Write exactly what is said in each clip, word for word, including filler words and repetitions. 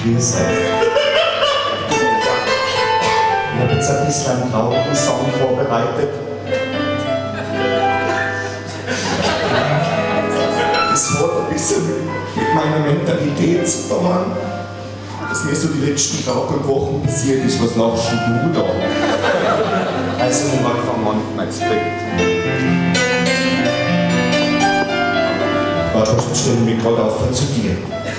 Grüß euch. Ich habe jetzt ein bisschen einen traurigen Song vorbereitet. Das hat ein bisschen mit meiner Mentalität zu tun, dass mir so die letzten Tage und Wochen passiert ist. Was lachst du da? Also, ich fange an mit meinem Skript. Warte, ich stelle mich gerade auf zu dir.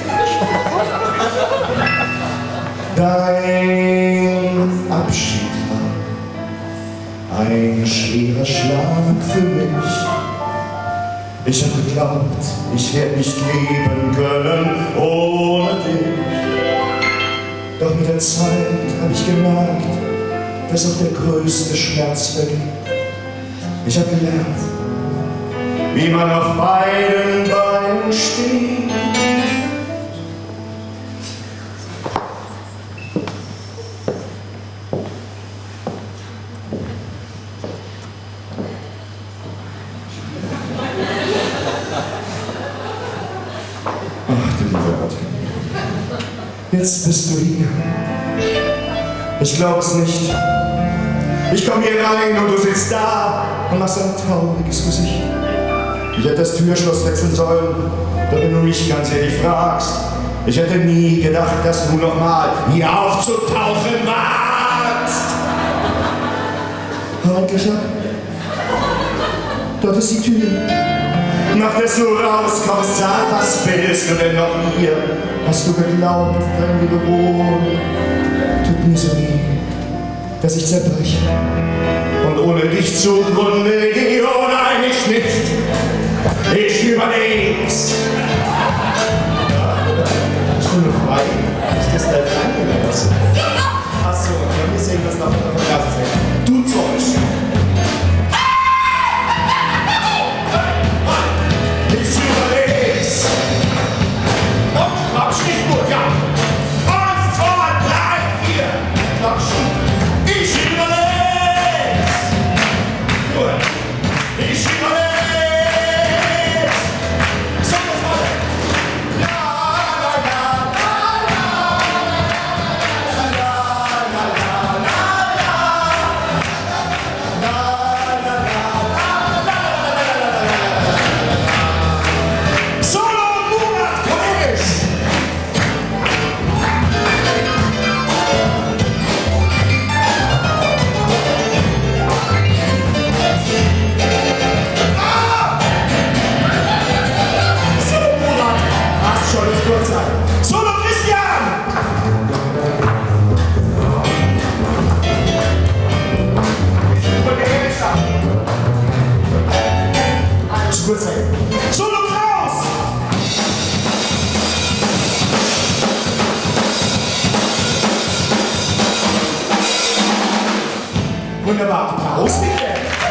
Dein Abschied war ein schwerer Schlag für mich. Ich habe geglaubt, ich werde nicht leben können ohne dich. Doch mit der Zeit habe ich gemerkt, dass auch der größte Schmerz vergeht. Ich habe gelernt, wie man auf beiden Beinen steht. Ach du lieber Gott. Jetzt bist du hier. Ich glaube es nicht. Ich komme hier rein und du sitzt da und machst ein trauriges Gesicht. Ich hätte das Türschloss wechseln sollen, doch wenn du mich ganz ehrlich fragst, ich hätte nie gedacht, dass du nochmal hier aufzutauchen wagst. Endlich, dort ist die Tür. Noch dass du rauskommst, sag, was willst du denn noch hier? Hast du geglaubt, dein Wiederholen tut mir so weh, dass ich zerbreche und ohne dich zugrunde gehe? Oh nein, ich nicht. Ich überleb's. Schule frei. Ist das dein Krankenhaus? Achso, wir müssen irgendwas noch von der Klasse sagen. Du Zeug. Ich überleb's. Und Klatsch gut, ja. Eins, zwei, drei, vier. Klatschen. Ich überleb's. Gut. Ich überleb's. Solo Christian! Solo Klaus! Wunderbar, Applaus bitte!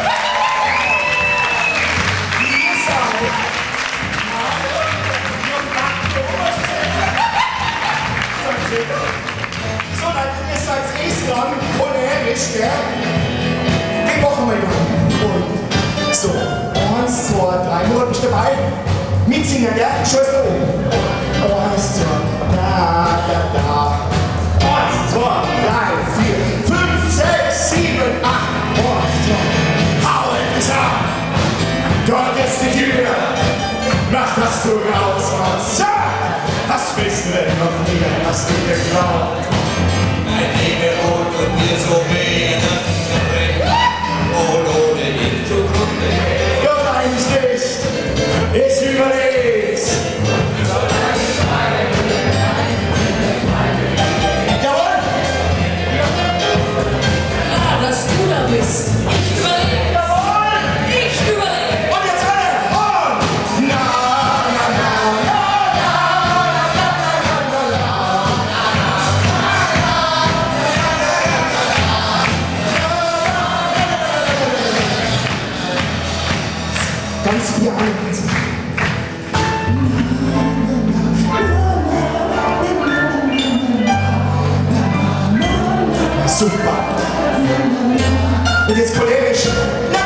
So, dann ihr seid eh dran, cholerisch, gell? Den machen wir noch. Und so, eins, zwei, drei, nur bist du dabei? Mitsingen, gell? Scheiß da oben. Eins, zwei, da, da, da. Eins, zwei, drei, vier, fünf, sechs, sieben, acht. Eins, zwei, hau es ab. Dort ist die Tür. Mach, dass du rauskommst. Was willst du denn noch mehr, hast du geglaubt? Mein Leben rot und mir so weh, dass ich verbringe und ohne ihn zugrunde gehe. Doch eins nicht, ich überleb's. Jawohl! Ah, dass du da bist. Ich überlebe. Jawohl! Ich überlebe. Und jetzt alle! Und! Na, na, na, na! Ganz wie alle. Super. Und jetzt cholerisch.